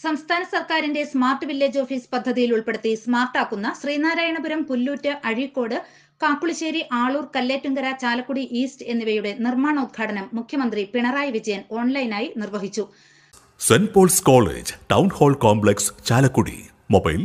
സംസ്ഥാന സർക്കാരിന്റെ smart village office പദ്ധതിയിൽ ഉൾപ്പെടുത്തി സ്മാർട്ടാക്കുന്ന ശ്രീനാരായണപുരം, പുല്ലൂറ്റ്, അഴീക്കോട്, കാക്കുളിശ്ശേരി, ആളൂർ, കല്ലേറ്റുങ്കര, ചാലക്കുടി ഈസ്റ്റ് എന്നിവയുടെ നിർമ്മാണോദ്ഘാടനം മുഖ്യമന്ത്രി പിണറായി വിജയൻ ഓൺലൈനായി നിർവഹിച്ചു. Saint Paul's college, town hall complex, Chalakudy. Mobile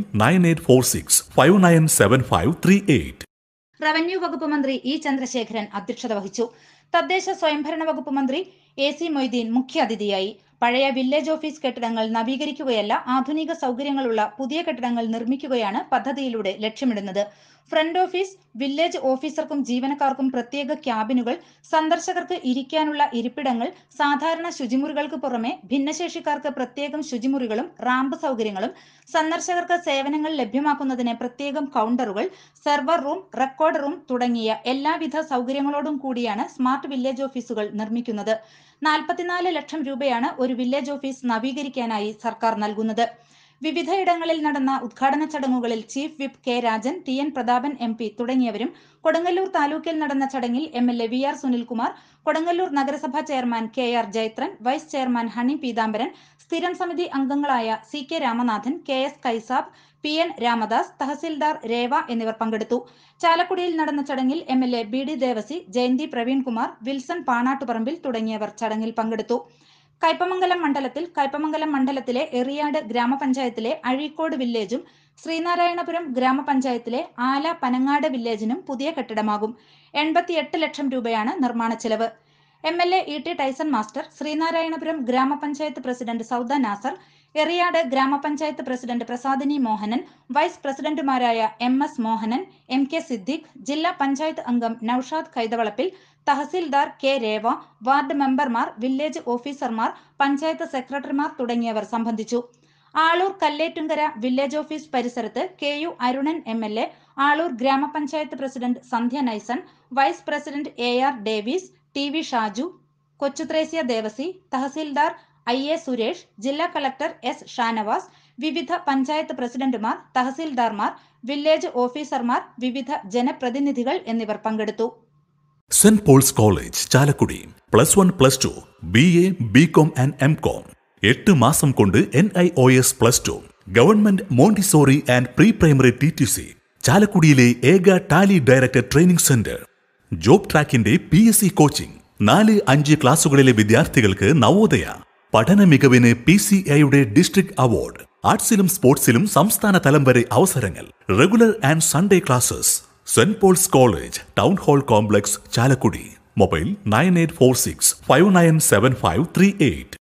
9846597538. Revenue വകുപ്പ് മന്ത്രി ഇ ചന്ദ്രശേഖരൻ അധ്യക്ഷത വഹിച്ചു. തദ്ദേശ സ്വയംഭരണ വകുപ്പ് മന്ത്രി എ.സി. മൊയ്തീൻ മുഖ്യാതിഥിയായി. പഴയ വില്ലേജ് ഓഫീസ് കെട്ടിടങ്ങൾ നവീകരിക്കുകയല്ല, ആധുനിക സൗകര്യങ്ങളുള്ള പുതിയ കെട്ടിടങ്ങൾ നിർമ്മിക്കുകയാണ് പദ്ധതിയിലൂടെ ലക്ഷ്യമിടുന്നത്. ഫ്രണ്ട് ഓഫീസ്, വില്ലേജ് ഓഫീസർക്കും ജീവനക്കാർക്കും പ്രത്യേക ക്യാബിനുകൾ, സന്ദർശകർക്ക് ഇരിക്കാനുള്ള ഇരിപ്പിടങ്ങൾ, സാധാരണ ശുചിമുറികൾക്ക് പുറമെ ഭിന്നശേഷിക്കാർക്ക് പ്രത്യേകം ശുചിമുറികളും റാമ്പ് സൗകര്യങ്ങളും, സന്ദർശകർക്ക് സേവനങ്ങൾ ലഭ്യമാക്കുന്നതിന് പ്രത്യേകം കൗണ്ടറുകൾ, സെർവർ റൂം, റെക്കോർഡ് റൂം തുടങ്ങിയ എല്ലാവിധ സൗകര്യങ്ങളോടും കൂടിയാണ് സ്മാർട്ട് വില്ലേജ് ഓഫീസുകൾ നിർമ്മിക്കുന്നത്. 44 ലക്ഷം രൂപയാണ് ഒരു വില്ലേജ് ഓഫീസ് നവീകരിക്കാനായി സർക്കാർ നൽകുന്നത്. വിവിധയിടങ്ങളിൽ നടന്ന ഉദ്ഘാടന ചടങ്ങുകളിൽ chief whip K Rajan, T N Prathapan MP തുടങ്ങിയവരും, കൊടുങ്ങല്ലൂർ താലൂക്കിൽ നടന്ന ചടങ്ങിൽ MLA VR സുനിൽകുമാർ, കൊടുങ്ങല്ലൂർ നഗരസഭാ chairman KR Jayathran, vice chairman Honey Peethambaran, സ്ഥിരം സമിതി അംഗങ്ങളായ CK Ramanathan, KS Kaisab, PN Ramadas, tahsildar Rewa എന്നിവർ പങ്കെടുത്തു. ചാലക്കുടിയിൽ നടന്ന ചടങ്ങിൽ MLA BD Devasi, Jayanthi Praveenkumar, Wilson Panattuparambil തുടങ്ങിയവർ ചടങ്ങിൽ പങ്കെടുത്തു. കയ്പമംഗലം മണ്ഡലത്തിലെ എറിയാട് ഗ്രാമപഞ്ചായത്തിലെ അഴീക്കോട് വില്ലേജും ശ്രീനാരായണപുരം ഗ്രാമപഞ്ചായത്തിലെ ആല പനങ്ങാട് വില്ലേജിനും പുതിയ കെട്ടിടമാകും. 88 ലക്ഷം രൂപയാണ് നിർമ്മാണ ചെലവ്. MLA ET Tyson master, Sreenarayanapuram ഗ്രാമപഞ്ചായത്ത് പ്രസിഡന്റ് സൗദ നാസർ, എറിയാട് ഗ്രാമപഞ്ചായത്ത് പ്രസിഡന്റ് പ്രസാദിനി മോഹനൻ, വൈസ് പ്രസിഡന്റുമാരായ MS മോഹനൻ, MK സിദ്ദീഖ്, ജില്ലാ പഞ്ചായത്ത് അംഗം നൌഷാദ് കൈതവളപ്പിൽ, തഹസിൽദാർ K രേവ, വാർഡ് മെമ്പർമാർ, വില്ലേജ് ഓഫീസർമാർ, പഞ്ചായത്ത് സെക്രട്ടറിമാർ തുടങ്ങിയവർ സംബന്ധിച്ചു. ആളൂർ കല്ലേറ്റുങ്കര വില്ലേജ് ഓഫീസ് പരിസരത്ത് KU അരുണൻ MLA, ആളൂർ ഗ്രാമപഞ്ചായത്ത് president Sandhya Naison, vice president AR Davis, TV Shaju, Kochuthresia Devasi, tahsildar IA Suresh, ജില്ലാ കളക്ടർ S ഷാനവാസ്, വിവിധ പഞ്ചായത്ത് പ്രസിഡന്റുമാർ, തഹസിൽദാർമാർ, വില്ലേജ് ഓഫീസർമാർ, വിവിധ ജനപ്രതിനിധികൾ എന്നിവർ പങ്കെടുത്തു. Saint Paul's college, Chalakudy. +1, +2, BA, BCom and MCom. 8 മാസം കൊണ്ട് NIOS +2. Government Montessori and pre primary TTC. ചാലക്കുടിയിലെ ഏക Tally director training centre. Job ട്രാക്കിന്റെ PSC കോച്ചിംഗ്. 4-5 ക്ലാസുകളിലെ വിദ്യാർത്ഥികൾക്ക് നവോദയ. പഠന മികവിന് PCIയുടെ ഡിസ്ട്രിക്ട് അവാർഡ്. ആർട്സിലും സ്പോർട്സിലും സംസ്ഥാന തലം വരെ അവസരങ്ങൾ. Regular and Sunday classes. Saint Paul's college, town hall complex, Chalakudy. Mobile 9846597538.